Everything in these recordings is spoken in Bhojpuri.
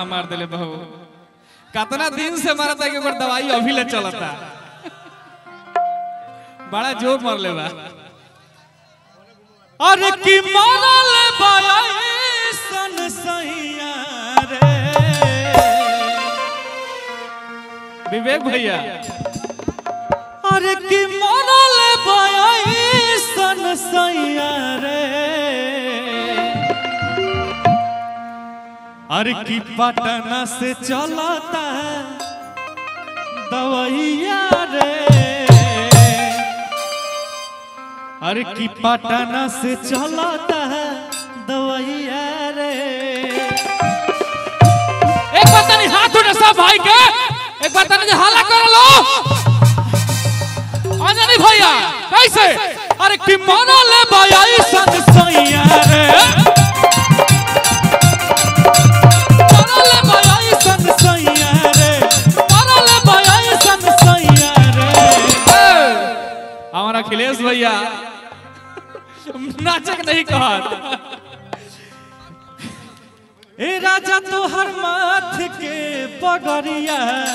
कहाँ मार दिले बहू कितना दिन से मारता है कि दवाई अभी ले चलता बड़ा जोर मार ले बा अरे की मारल बाई सन सैया रे विवेक भैया अरे की मारल बाई सन सैया रे अरे की पटना से चलता दवाइया रे अरे की पटना से चलता दवाइया रे एक बात नहीं हाथ उठे सब भाई के एक बात नहीं हाला कर लो अंजनी भैया कैसे अरे की मारल बाई सन सैया रे हमारा अखिलेश भैया नाचक नहीं कहा ए राजा तोहर माथ के पगड़िया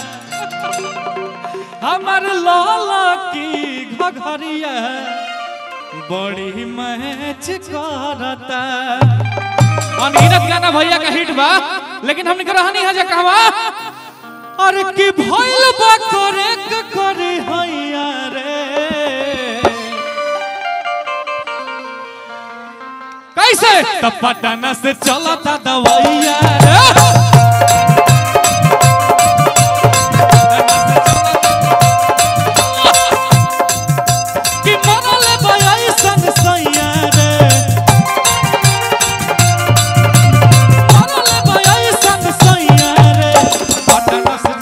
हमर लाला की घघरिया बड़ी मैच करता अनगिनत गाना भैया का हिट बा लेकिन हमने रहनी है जे कहवा अरे की भइल बा करे करे हैया रे कैसे त पटना से चलता दवाइया रे की मारल बाई सन सैया रे मारल बाई सन सैया रे पटना से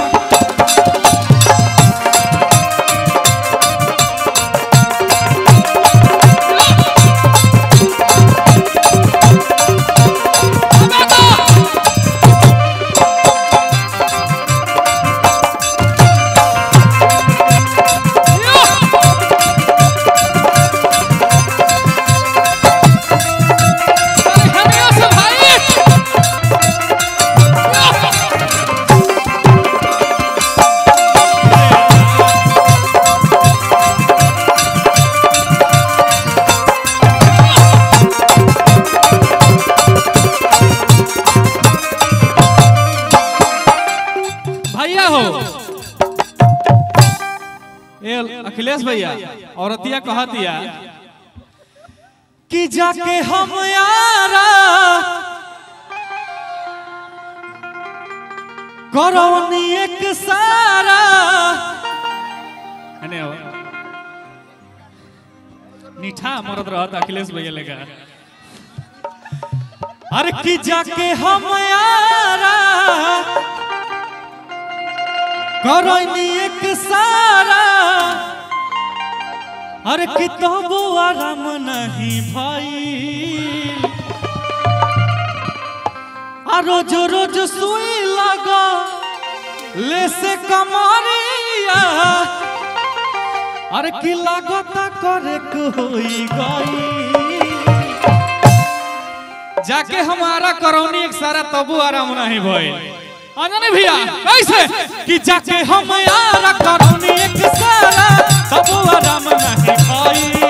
अखिलेश भैया औरतिया कहा दिया कि जाके हम यारा करौनी एक सारा मीठा मरद रहता अखिलेश भैया लेगा अरे कि जाके हम यारा करौनी एक सारा अरे कि तबो आराम नहीं भाई रोज रोज सुई लगा ले से कमरिया अरे कि लागता करे कोई गई जाके हमारा करौनी एक सारा तबो आराम नहीं भाई अंजनी भैया कैसे कि जाके हम यारा करौनी एक सारा तबो आराम नहीं भाई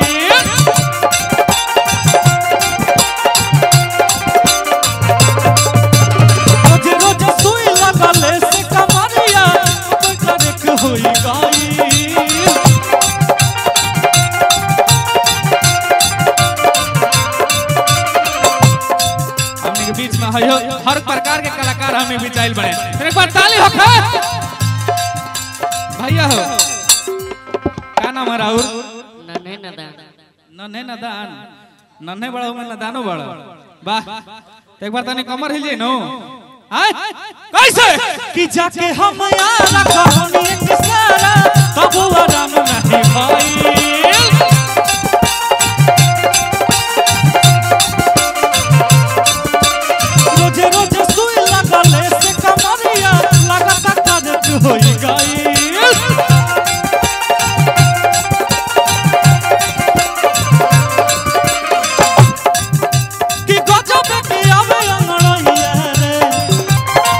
हर प्रकार के कलाकार हमें भी चाहिए बने एक बार ताली हो भैया हो क्या नाम है राहुल नन्हे नदान नन्हे नदान नन्हे बड़ा में नदानो बड़ा वाह एक बार तने कमर हिल जाए नो कैसे कि जाके हम यारा कहनी एक सारा तब आराम नहीं भाई होई गई कि गजब के आवे अंगड़ैया रे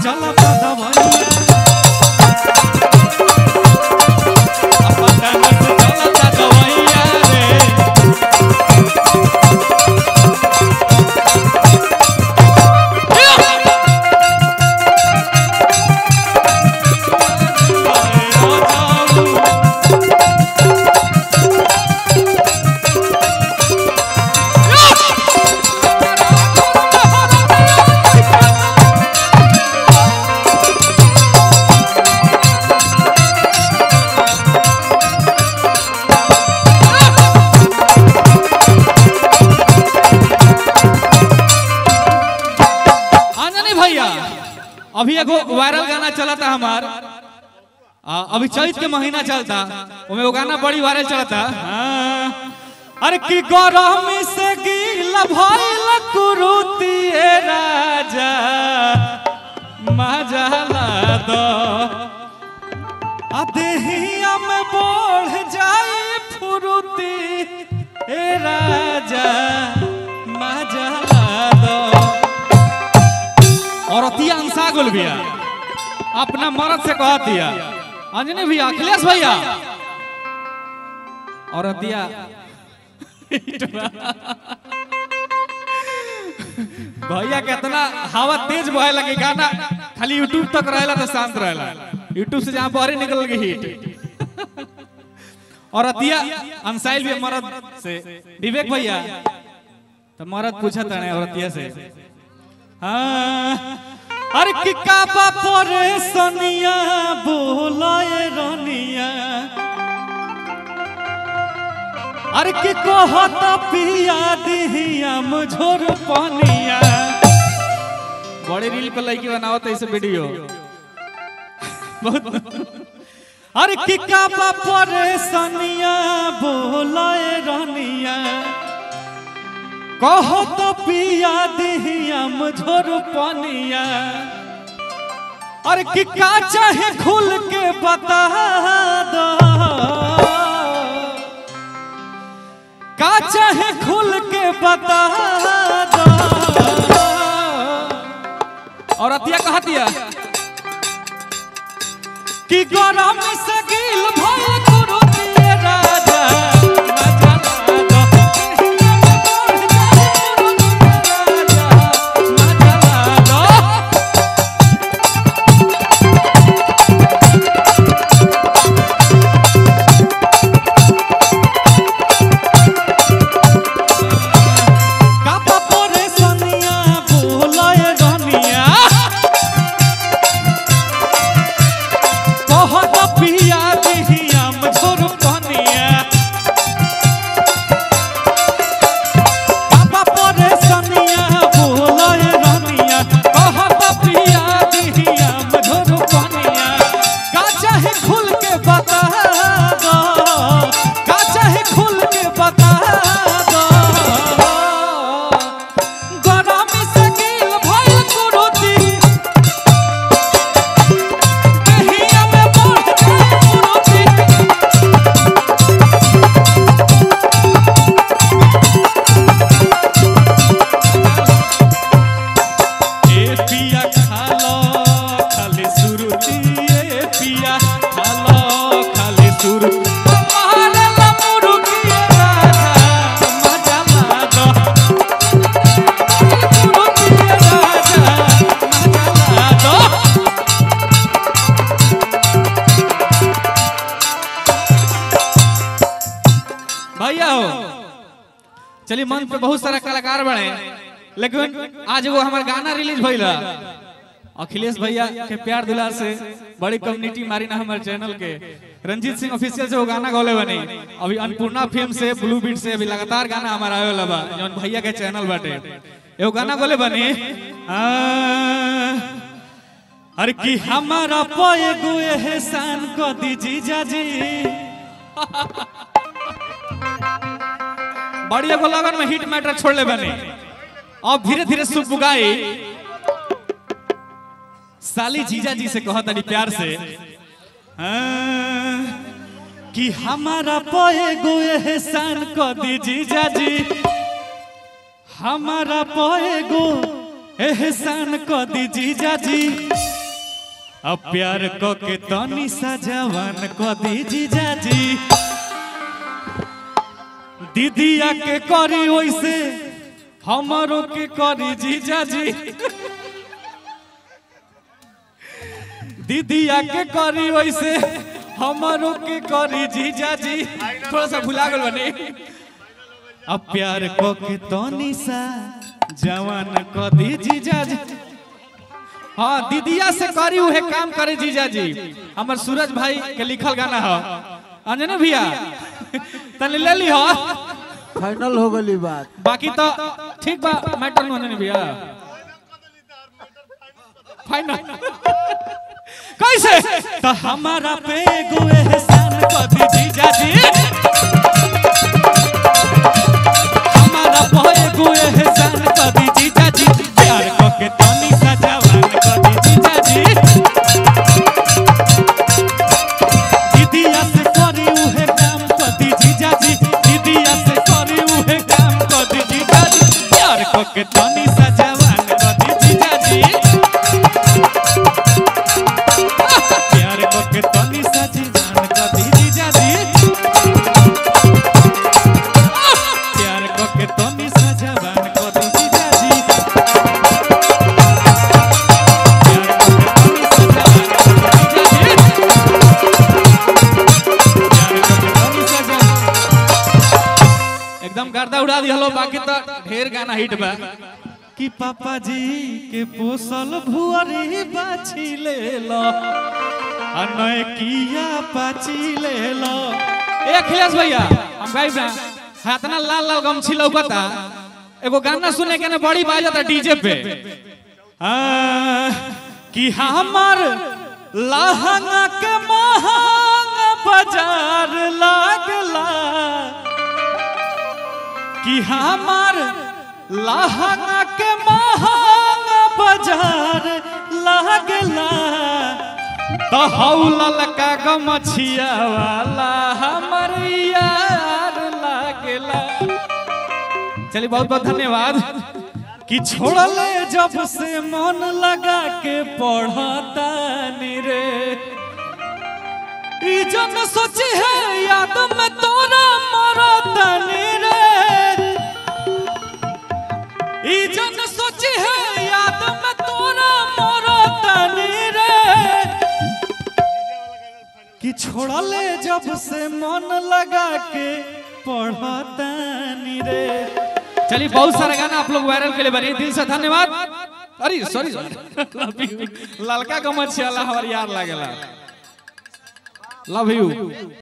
चलता दवैया पटना से चलता दवैया रे अभी एगो वायरल गाना चला था हमार अभी चैत के महीना चलता वो गाना बड़ी वायरल चलता। अरे की गरमी से गीला भइल कुरुती राजा मजाला दो देहिया में बढ़ जाए फुरुती राजा मजाला दो। और अतिया अंसा गुल भैया अपना मर्द से कहा दिया अंजनी भैया अखिलेश भैया और अतिया भैया कितना हवा तेज बहे लगे गाना खाली यूट्यूब तक रहेला तो शांत रहेला यूट्यूब से जहां बाहर निकल गई हिट और अतिया अंसाइल भी मर्द से विवेक भैया तो मर्द पूछा था और अतिया से अरे कि काबा परेशानिया बोलाए रनिया अरे कि कहत पिया दिहिया मुझोर पानिया बड़े रील पे लाइक बनाओ तो इसे वीडियो बहुत अरे कि काबा परेशानिया बोलाए रनिया कहो तो पिया दिहिया मुझोर पानिया अरे कि का चाहे खुल के बता दो का चाहे खुल के बता दो। और अतिया कहा दिया कि गरम से गिल भइल कुरुती राजा चलिए मंच पे बहुत सारा कलाकार बने लेकिन आज वो हमारा गाना रिलीज भइल अखिलेश भैया के प्यार दुलार से बड़ी कम्युनिटी मारी ना हमारे चैनल के रंजीत सिंह ऑफिशियल से वो गाना गौले बनी अभी अन्नपूर्णा फिल्म से ब्लू बीट से अभी लगातार गाना हमारा आवे वाला बा जौन भैया के चैनल बाटे एगो गाना गौले बनी अरे कि हमारा पोए गो एहसान को दी जीजा जी बड़ी एगो लगन में हिट मैटर छोड़ ले बने अब धीरे धीरे सुपुगाई साली जीजा जी से कहा तनी प्यार से कि हमारा पोए गो एहसान को दी जीजा जी हमारा पोए गो एहसान को दी जीजा जी अब प्यार को के तनी सा जवान को दी जीजाजी दीदिया के करी वैसे हमारो के करी जीजाजी दीदिया के करी वैसे हमारो के करी जीजाजी थोड़ा सा भुला गल बने अब प्यार को के तनी सा जवान को दी जीजाजी हाँ दीदिया से करी उहे काम करे जीजाजी हमर सूरज भाई के लिखल गाना है अंजना भैया तने ले ली हो फाइनल हो गई बात बाकी तो ठीक बा मैटर न अंजना भैया फाइनल कैसे तो हमारा पे गो एहसान को दी जीजाजी हमारा पे गो एहसान को दी जीजाजी प्यार को के तनी सा जवान को दी जीजाजी दीदिया से करी उहे काम को दी जीजाजी दीदिया से करी उहे काम को दी जीजाजी प्यार को के तनी सा जवान को दी जीजाजी प्यार को के तनी सा जवान को दी जीजाजी प्यार को के तनी सा जवान को दी जीजाजी एकदम गर्दा उड़ा दिहलो बाकी तो ढेर गाना हिट बा कि पापा जी के पोसल भुअरी बाछी ले लो अनय किया पाची ले लो ए अखिलेश भैया हम गाइब ना हाथना लाल लाल गमछी लौकता एगो गाना सुने के ना बड़ी बाजता डीजे पे कि हमर लहंगा के महंगा बाजार लागला कि हमार लहंगा के महंगा बाजार लागला तो हौला लका गमछिया वाला हमर यार लागला चलिए बहुत बहुत धन्यवाद कि छोड़ले जब से मन लगा के पढ़ता रे ई जन सोची है याद में तोरा मरता रे ई जन सोची है याद में तोरा मरता रे कि छोड़ले जब से मन लगा के पढ़ता रे चलिए बहुत सारा गाना आप लोग वायरल के लिए बने दिल से धन्यवाद अरे सॉरी ललका गमछिया वाला हमार यार लागेला लव यू